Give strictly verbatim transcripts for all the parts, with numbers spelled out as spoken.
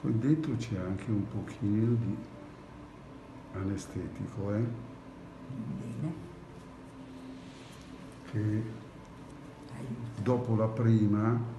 Poi dentro c'è anche un pochino di anestetico, eh? Bene. Che Aiuta. dopo la prima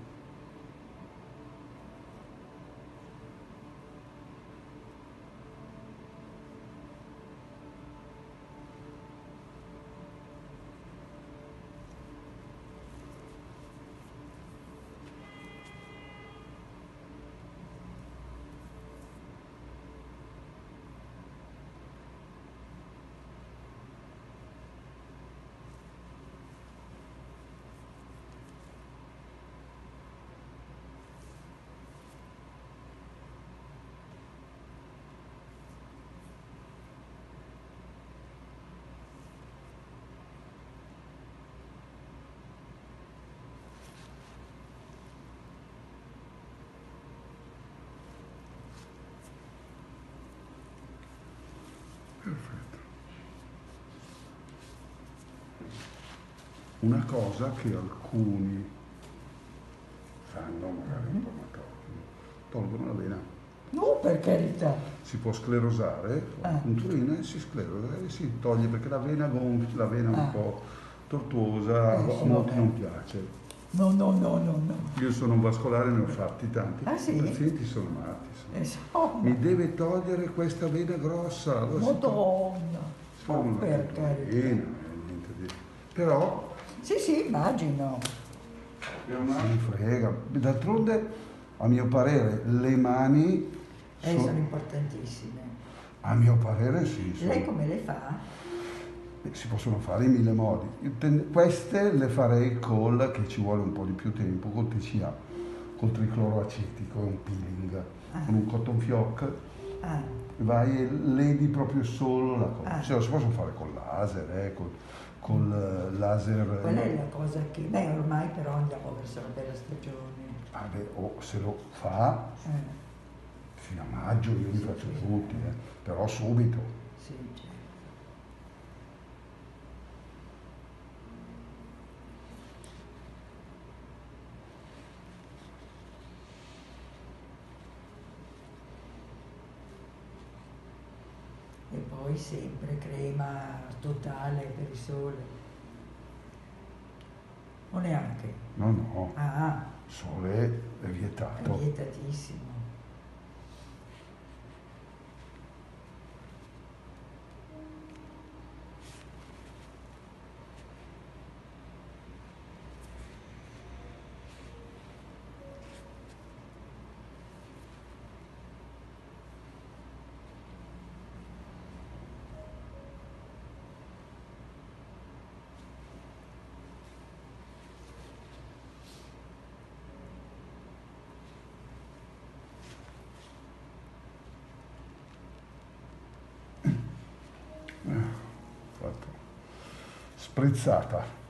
perfetto. Una cosa che alcuni fanno, magari un po' amatori, tolgono la vena. No, per carità. Si può sclerosare, con la Ah. punturina e si sclerosa e si toglie perché la vena gonfia, la vena è un Ah. po' tortuosa, Eh, a sì, molti vabbè. non piace. No, no, no, no, no. Io sono un vascolare, ne ho fatti tanti. Ah, sì? I pazienti sono matti. Sono. Insomma. Mi deve togliere questa vena grossa. Allora si toglie. Madonna. Si fa Oh, una per punturina, carità. eh, niente di... Però Sì, sì, immagino. non mi frega. D'altronde, a mio parere, le mani Eh, sono... sono importantissime. A mio parere sì. Sono... Lei come le fa? Beh, si possono fare in mille modi. Io ten- Queste le farei col, che ci vuole un po' di più tempo, col T C A, col tricloroacetico, è un peeling, Ah. con un cotton fioc, Ah, vai e ledi proprio solo la cosa. Ah. Se lo si possono fare col laser, eh, col, col eh, laser. quella è la cosa che... Beh, ormai però andiamo verso la bella stagione. Vabbè, o se lo fa Eh, fino a maggio, io li Sì, faccio sì. tutti, eh, però subito. sì, certo. E poi sempre crema totale per il sole. O neanche? No, no, Ah, sole è è vietato. vietatissimo. Fatto. Sprezzata.